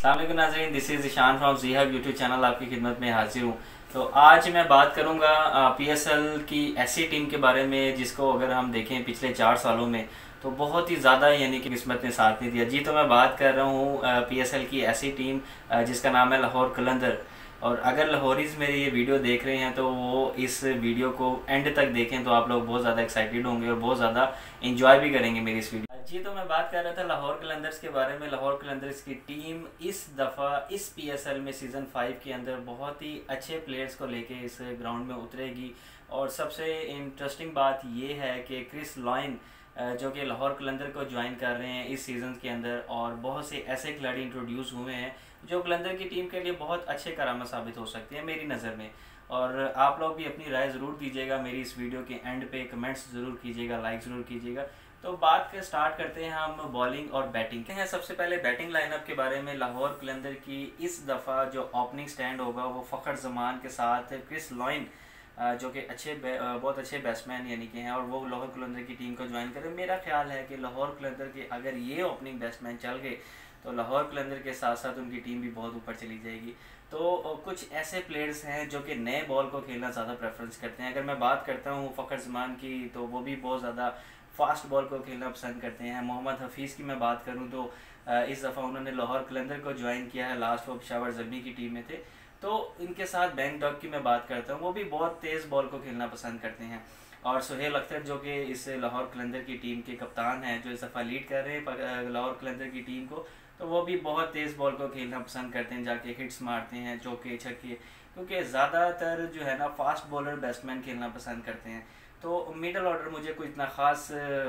अस्सलाम वालेकुम नाज़रीन, this is Ishan from ZeeHub YouTube channel आपकी खिदमत में हाजिर हूँ। तो आज मैं बात करूँगा PSL की ऐसी टीम के बारे में जिसको अगर हम देखें पिछले 4 सालों में तो बहुत ही ज़्यादा यानी कि किस्मत ने साथ नहीं दिया। जी तो मैं बात कर रहा हूँ PSL की ऐसी टीम जिसका नाम है लाहौर कलंदर। और अगर लाहौरीज़ मेरे ये वीडियो देख रहे हैं तो वो इस वीडियो को एंड तक देखें तो आप लोग बहुत ज़्यादा एक्साइटेड होंगे और बहुत ज़्यादा इंजॉय भी करेंगे मेरी इस वीडियो। जी तो मैं बात कर रहा था लाहौर कलंदर्स के बारे में। लाहौर कलंदर्स की टीम इस दफ़ा इस PSL में सीज़न 5 के अंदर बहुत ही अच्छे प्लेयर्स को लेके इस ग्राउंड में उतरेगी। और सबसे इंटरेस्टिंग बात ये है कि क्रिस लॉइन जो कि लाहौर कलंदर को ज्वाइन कर रहे हैं इस सीज़न के अंदर, और बहुत से ऐसे खिलाड़ी इंट्रोड्यूस हुए हैं जो कलंदर की टीम के लिए बहुत अच्छे करामत साबित हो सकते हैं मेरी नज़र में। और आप लोग भी अपनी राय ज़रूर दीजिएगा मेरी इस वीडियो के एंड पे, कमेंट्स ज़रूर कीजिएगा, लाइक ज़रूर कीजिएगा। तो बात के स्टार्ट करते हैं हम बॉलिंग और बैटिंग के हैं। सबसे पहले बैटिंग लाइनअप के बारे में। लाहौर कलंदर की इस दफ़ा जो ओपनिंग स्टैंड होगा वो फ़खर जमान के साथ क्रिस लॉइन जो कि बहुत अच्छे बैट्समैन यानी कि हैं, और वो लाहौर कलंदर की टीम को ज्वाइन करें। मेरा ख्याल है कि लाहौर कलंदर के अगर ये ओपनिंग बैट्समैन चल गए तो लाहौर कलंदर के साथ साथ उनकी टीम भी बहुत ऊपर चली जाएगी। तो कुछ ऐसे प्लेयर्स हैं जो कि नए बॉल को खेलना ज़्यादा प्रेफरेंस करते हैं। अगर मैं बात करता हूँ फ़खर जमान की तो वो भी बहुत ज़्यादा फास्ट बॉल को खेलना पसंद करते हैं। मोहम्मद हफीज़ की मैं बात करूं तो इस दफ़ा उन्होंने लाहौर कलंदर को ज्वाइन किया है, लास्ट वो पेशावर ज़ल्मी की टीम में थे। तो इनके साथ बैंक डॉग की मैं बात करता हूं, वो भी बहुत तेज़ बॉल को खेलना पसंद करते हैं। और सुहेल अख्तर जो कि इस लाहौर कलंदर की टीम के कप्तान हैं, जो इस दफ़ा लीड कर रहे हैं लाहौर कलंदर की टीम को, तो वो भी बहुत तेज़ बॉल को खेलना पसंद करते हैं, जाके हिट्स मारते हैं, चौके छक्के, क्योंकि ज़्यादातर जो है ना फास्ट बॉलर बैट्समैन खेलना पसंद करते हैं। तो मिडल ऑर्डर मुझे कोई इतना ख़ास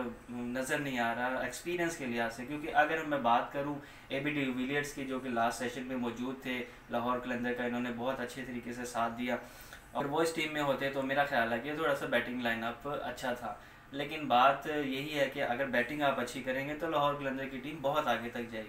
नज़र नहीं आ रहा एक्सपीरियंस के लिहाज से, क्योंकि अगर मैं बात करूं AB डिविलियर्स की जो कि लास्ट सेशन में मौजूद थे लाहौर कलंदर का, इन्होंने बहुत अच्छे तरीके से साथ दिया, और वो इस टीम में होते तो मेरा ख्याल है कि थोड़ा सा बैटिंग लाइनअप अच्छा था। लेकिन बात यही है कि अगर बैटिंग आप अच्छी करेंगे तो लाहौर कलंदर की टीम बहुत आगे तक जाएगी।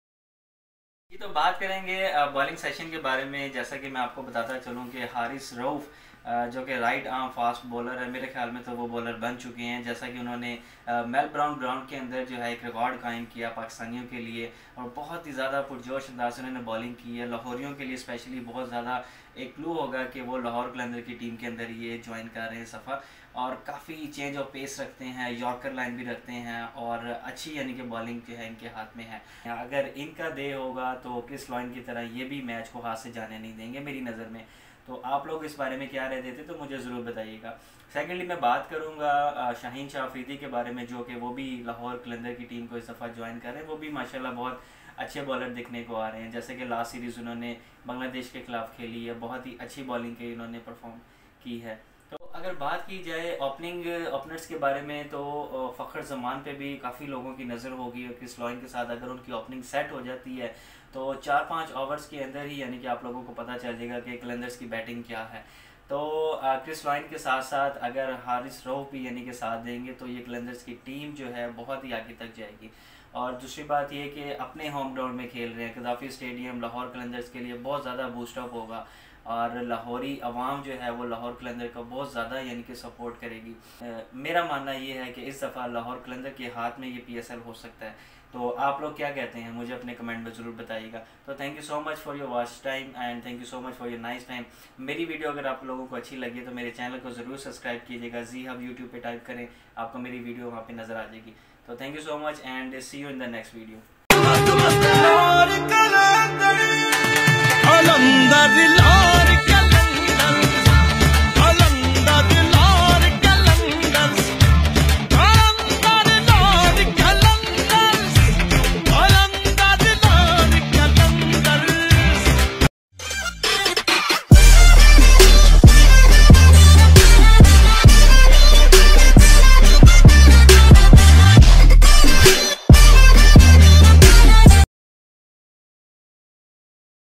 ये तो बात करेंगे बॉलिंग सेशन के बारे में। जैसा कि मैं आपको बताता चलूँ कि हारिस रऊफ़ जो कि राइट आर्म फास्ट बॉलर है, मेरे ख्याल में तो वो बॉलर बन चुके हैं। जैसा कि उन्होंने मेलबर्न ग्राउंड के अंदर जो है एक रिकॉर्ड कायम किया पाकिस्तानियों के लिए, और बहुत ही ज़्यादा पुरजोश अंदाज से उन्होंने बॉलिंग की है। लाहौरियों के लिए स्पेशली बहुत ज़्यादा एक क्लू होगा कि वो लाहौर कलंदर की टीम के अंदर ये ज्वाइन कर रहे हैं सफ़र, और काफ़ी चेंज ऑफ पेस रखते हैं, यॉर्कर लाइन भी रखते हैं, और अच्छी यानी कि बॉलिंग जो है इनके हाथ में है। अगर इनका दे होगा तो क्रिस लॉइन की तरह ये भी मैच को हाथ से जाने नहीं देंगे मेरी नज़र में। तो आप लोग इस बारे में क्या राय देते तो मुझे ज़रूर बताइएगा। सेकेंडली मैं बात करूँगा शाहीन शाह अफरीदी के बारे में, जो कि वो भी लाहौर कलंदर की टीम को इस दफ़ा ज्वाइन कर रहे हैं। वो भी माशाल्लाह बहुत अच्छे बॉलर दिखने को आ रहे हैं। जैसे कि लास्ट सीरीज़ उन्होंने बांग्लादेश के खिलाफ खेली है, बहुत ही अच्छी बॉलिंग की इन्होंने परफॉर्म की है। तो अगर बात की जाए ओपनर्स के बारे में तो फ़खर जमान पे भी काफ़ी लोगों की नज़र होगी, और क्रिस लॉइन के साथ अगर उनकी ओपनिंग सेट हो जाती है तो 4-5 ओवर्स के अंदर ही यानी कि आप लोगों को पता चल जाएगा कि कलंदर्स की बैटिंग क्या है। तो क्रिस लॉइन के साथ साथ अगर हारिस रऊफ़ भी यानी कि साथ देंगे तो ये कलंदर्स की टीम जो है बहुत ही आगे तक जाएगी। और दूसरी बात ये कि अपने होम ग्राउंड में खेल रहे हैं, कदाफ़ी स्टेडियम लाहौर कलंदर्स के लिए बहुत ज़्यादा बूस्टअप होगा, और लाहौरी अवाम जो है वो लाहौर कलंदर का बहुत ज़्यादा यानी कि सपोर्ट करेगी। मेरा मानना ये है कि इस दफ़ा लाहौर कलंदर के हाथ में ये PSL हो सकता है। तो आप लोग क्या कहते हैं मुझे अपने कमेंट में ज़रूर बताइएगा। तो thank you so much for your watch time, and thank you so much for your nice time. मेरी वीडियो अगर आप लोगों को अच्छी लगी तो मेरे चैनल को ज़रूर सब्सक्राइब कीजिएगा। ZeeHub यूट्यूब पे टाइप करें, आपको मेरी वीडियो वहाँ पे नज़र आ जाएगी। तो thank you so much and see you in the next video.